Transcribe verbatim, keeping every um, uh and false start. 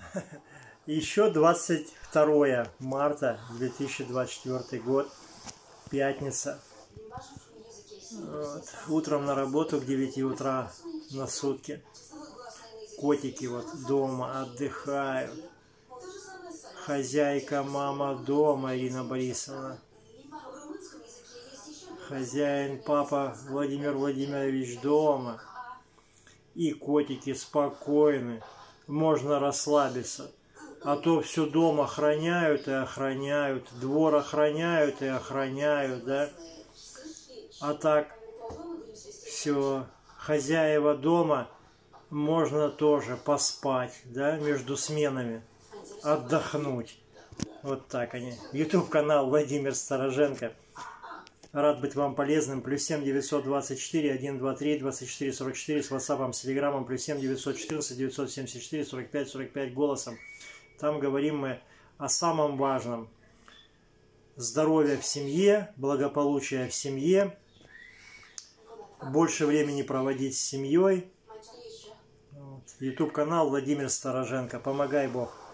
Еще двадцать второе марта две тысячи двадцать четвёртый год, пятница. Вот. Утром на работу к девяти утра на сутки. Котики вот дома отдыхают. Хозяйка, мама дома, Ирина Борисовна. Хозяин, папа Владимир Владимирович дома. И котики спокойны. Можно расслабиться. А то все дом охраняют и охраняют. Двор охраняют и охраняют, да. А так все. Хозяева дома можно тоже поспать, да, между сменами. Отдохнуть. Вот так они. Ютуб канал Владимир Стороженко. Рад быть вам полезным. Плюс семь девятьсот двадцать четыре сто двадцать три двадцать четыре сорок четыре с ватсапом, с телеграммом. Плюс семь девятьсот четырнадцать девятьсот семьдесят четыре сорок пять сорок пять голосом. Там говорим мы о самом важном. Здоровье в семье, благополучие в семье. Больше времени проводить с семьей. Ютуб канал Владимир Стороженко. Помогай Бог.